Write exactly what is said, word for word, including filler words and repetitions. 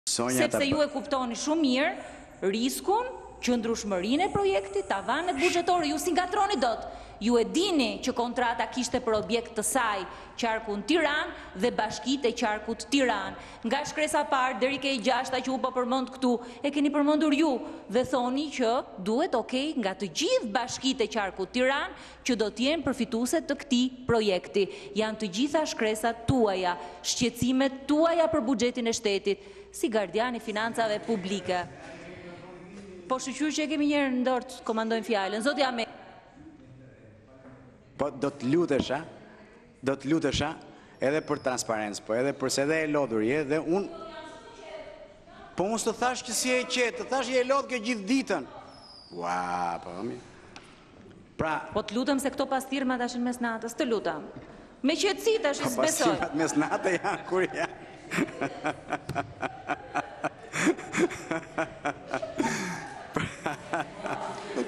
Sepse ju e kuptoni shumë mirë riskun, qëndrueshmërinë e projektit, tavanet buxhetore, ju si ngatroni dot. Ju e dini që kontrata kishte për objekt të saj qarkun Tiranë dhe bashkitë e qarkut Tiranë. Nga shkresa parë deri ke e gjashta që u po përmend këtu, e keni përmendur ju dhe thoni që duhet okay nga të gjithë bashkitë e qarkut Tiranë që do të jenë përfituese të këtij projekti. Janë të gjitha shkresat tuaja, shqetësimet tuaja për buxhetin e shtetit, si gardiani i financave publike. Po shqyr që e kemi njerë në dorë të komandojnë fjallën. Zotja me... Po do të lutesha, do të lutesha edhe për transparencë, po edhe përse edhe e lodhur je, dhe unë... Po unë së të thash që si e qetë, të thash je e lodhë kjo gjithë ditën. Ua, po mi... Pra... Po të lutëm se këto pastirma të ashen mes natës, të lutëm. Me qëtësi të ashen së besoj. Pastirmat mes natë janë, kur janë.